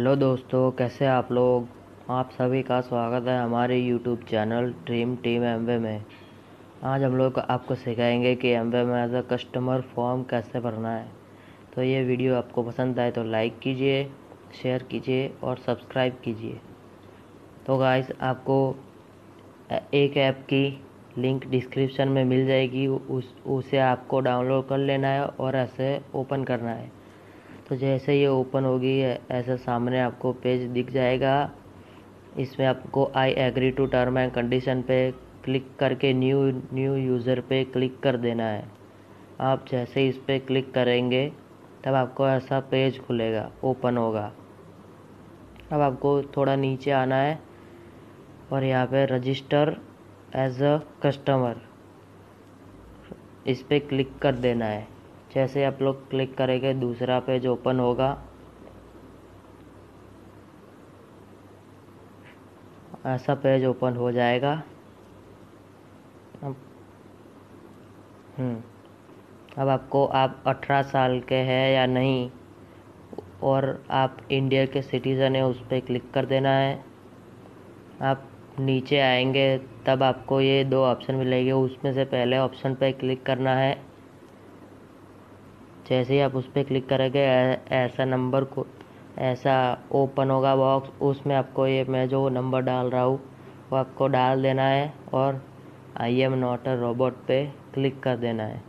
Hello दोस्तों, कैसे आप लोग। आप सभी का स्वागत है हमारे YouTube channel dream team Amway में। आज हम लोग आपको सिखाएंगे कि एमवे में एज अ कस्टमर फॉर्म कैसे भरना है। तो ये वीडियो आपको पसंद आए तो लाइक कीजिए, शेयर कीजिए और सब्सक्राइब कीजिए। तो गाइस, आपको एक ऐप की लिंक डिस्क्रिप्शन में मिल जाएगी, उसे आपको डाउनलोड कर लेना है और ऐसे ओपन करना है। तो जैसे ये ओपन होगी ऐसा सामने आपको पेज दिख जाएगा। इसमें आपको I agree to term and condition पे क्लिक करके न्यू यूज़र पे क्लिक कर देना है। आप जैसे इस पे क्लिक करेंगे तब आपको ऐसा पेज खुलेगा, ओपन होगा। अब आपको थोड़ा नीचे आना है और यहाँ पे रजिस्टर एज अ कस्टमर इस पे क्लिक कर देना है। जैसे आप लोग क्लिक करेंगे दूसरा पेज ओपन होगा। ऐसा पेज ओपन हो जाएगा। अब अब आपको आप 18 साल के हैं या नहीं और आप इंडिया के सिटीज़न हैं उस पर क्लिक कर देना है। आप नीचे आएंगे तब आपको ये दो ऑप्शन मिलेंगे, उसमें से पहले ऑप्शन पे क्लिक करना है। जैसे ही आप उस पर क्लिक करेंगे ऐसा नंबर को ऐसा ओपन होगा बॉक्स। उसमें आपको ये मैं जो नंबर डाल रहा हूँ वो आपको डाल देना है और I am not a robot पे क्लिक कर देना है।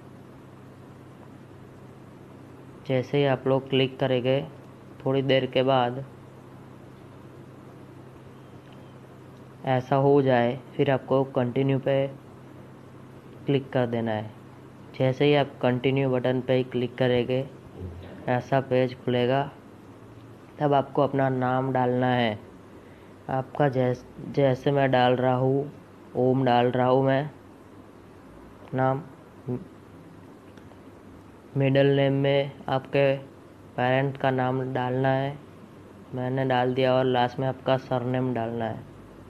जैसे ही आप लोग क्लिक करेंगे थोड़ी देर के बाद ऐसा हो जाए फिर आपको कंटिन्यू पे क्लिक कर देना है। जैसे ही आप कंटिन्यू बटन पे क्लिक करेंगे ऐसा पेज खुलेगा। तब आपको अपना नाम डालना है। आपका जैसे मैं डाल रहा हूँ, ओम डाल रहा हूँ मैं नाम। मिडिल नेम में आपके पेरेंट का नाम डालना है, मैंने डाल दिया। और लास्ट में आपका सरनेम डालना है।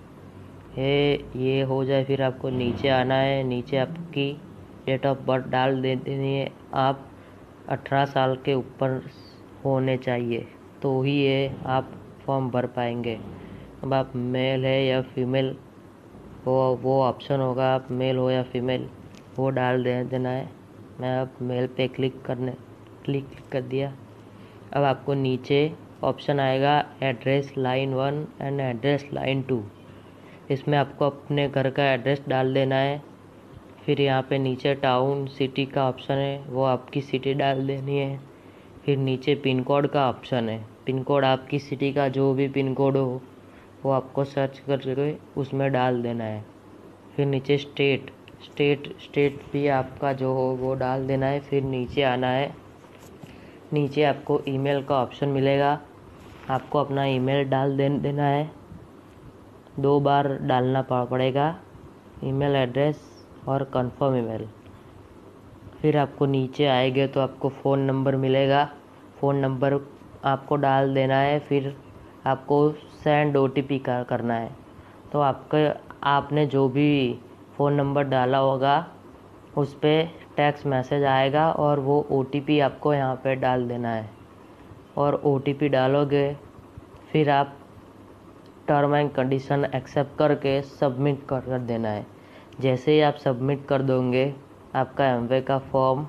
ये हो जाए फिर आपको नीचे आना है। नीचे आपकी डेट ऑफ बर्थ डाल देनी है। आप 18 साल के ऊपर होने चाहिए तो ही ये आप फॉर्म भर पाएंगे। अब आप मेल है या फीमेल वो ऑप्शन होगा, आप मेल हो या फीमेल वो डाल देना है। मैं अब मेल पे क्लिक कर दिया। अब आपको नीचे ऑप्शन आएगा address line 1 and address line 2। इसमें आपको अपने घर का एड्रेस डाल देना है। फिर यहाँ पे नीचे टाउन सिटी का ऑप्शन है, वो आपकी सिटी डाल देनी है। फिर नीचे पिन कोड का ऑप्शन है, पिन कोड आपकी सिटी का जो भी पिन कोड हो वो आपको सर्च करके उसमें डाल देना है। फिर नीचे स्टेट भी आपका जो हो वो डाल देना है। फिर नीचे आना है। नीचे आपको ईमेल का ऑप्शन मिलेगा, आपको अपना ईमेल डाल देना है। 2 बार डालना पड़ेगा, ईमेल एड्रेस और कंफर्म ईमेल। फिर आपको नीचे आएंगे तो आपको फ़ोन नंबर मिलेगा, फ़ोन नंबर आपको डाल देना है। फिर आपको सेंड OTP करना है। तो आपने जो भी फ़ोन नंबर डाला होगा उस पर टेक्स्ट मैसेज आएगा और वो OTP आपको यहाँ पे डाल देना है। और OTP डालोगे फिर आप टर्म एंड कंडीशन एक्सेप्ट करके सबमिट कर देना है। जैसे ही आप सबमिट कर दोगे आपका एमवे का फॉर्म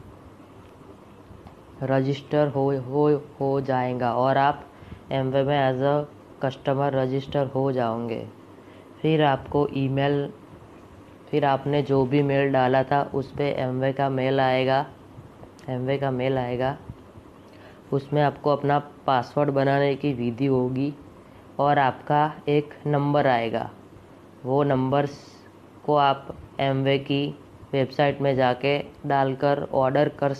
रजिस्टर हो जाएगा और आप एमवे में एज अ कस्टमर रजिस्टर हो जाओगे। फिर आपको ईमेल, फिर आपने जो भी मेल डाला था उस पर एमवे का मेल आएगा। उसमें आपको अपना पासवर्ड बनाने की विधि होगी और आपका एक नंबर आएगा। वो नंबर्स को आप एमवे की वेबसाइट में जाके डालकर ऑर्डर कर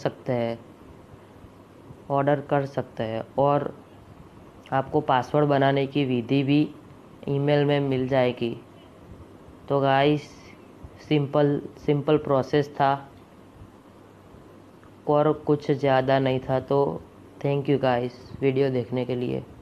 सकते हैं और आपको पासवर्ड बनाने की विधि भी ईमेल में मिल जाएगी। तो गाइस, सिंपल प्रोसेस था और कुछ ज़्यादा नहीं था। तो थैंक यू गाइस वीडियो देखने के लिए।